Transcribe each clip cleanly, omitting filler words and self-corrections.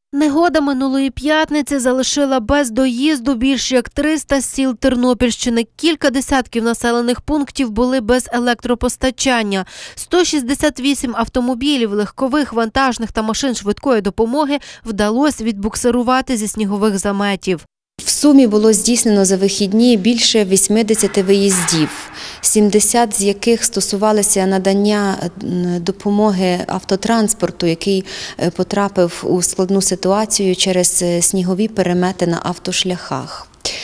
Негода минулої п'ятниці залишила без доїзду більш як 300 сіл Тернопільщини. Кілька десятків населених пунктів були без електропостачання. 168 автомобілів, легкових, вантажних та машин швидкої допомоги вдалося відбуксирувати зі снігових заметів. В сумі було здійснено за вихідні більше 80 виїздів, 70 з яких стосувалися надання допомоги автотранспорту, який потрапив у складну ситуацію через снігові перемети на автошляхах.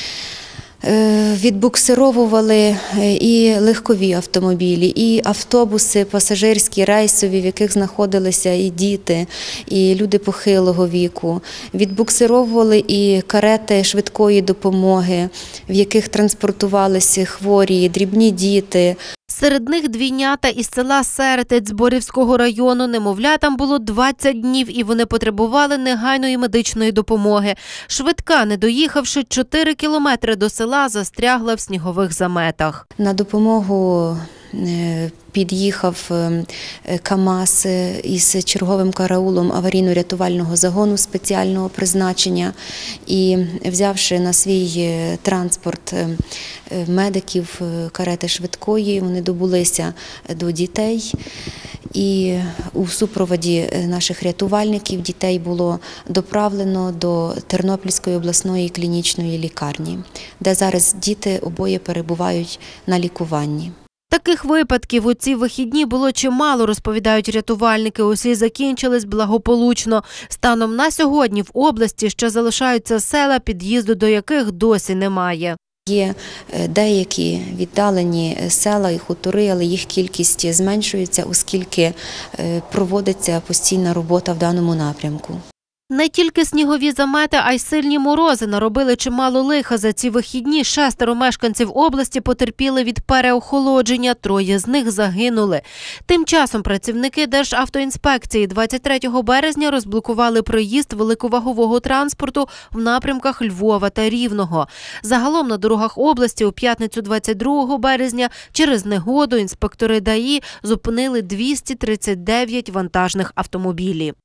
Відбуксировували і легкові автомобілі, і автобуси пасажирські, рейсові, в яких знаходилися і діти, і люди похилого віку. Відбуксировували і карети швидкої допомоги, в яких транспортувалися хворі, дрібні діти. Серед них двійнята із села Серетець Зборівського району. Немовлятам було 20 днів і вони потребували негайної медичної допомоги. Швидка, не доїхавши 4 кілометри до села, застрягла в снігових заметах. На допомогу під'їхав КАМАЗ із черговим караулом аварійно-рятувального загону спеціального призначення і, взявши на свій транспорт медиків карети швидкої, вони добулися до дітей. І у супроводі наших рятувальників дітей було доправлено до Тернопільської обласної клінічної лікарні, де зараз діти обоє перебувають на лікуванні. Таких випадків у ці вихідні було чимало, розповідають рятувальники. Усі закінчились благополучно. Станом на сьогодні в області ще залишаються села, під'їзду до яких досі немає. Є деякі віддалені села і хутори, але їх кількість зменшується, оскільки проводиться постійна робота в даному напрямку. Не тільки снігові замети, а й сильні морози наробили чимало лиха. За ці вихідні 6 мешканців області потерпіли від переохолодження, 3 з них загинули. Тим часом працівники Державтоінспекції 23 березня розблокували проїзд великовагового транспорту в напрямках Львова та Рівного. Загалом на дорогах області у п'ятницю 22 березня через негоду інспектори ДАІ зупинили 239 вантажних автомобілів.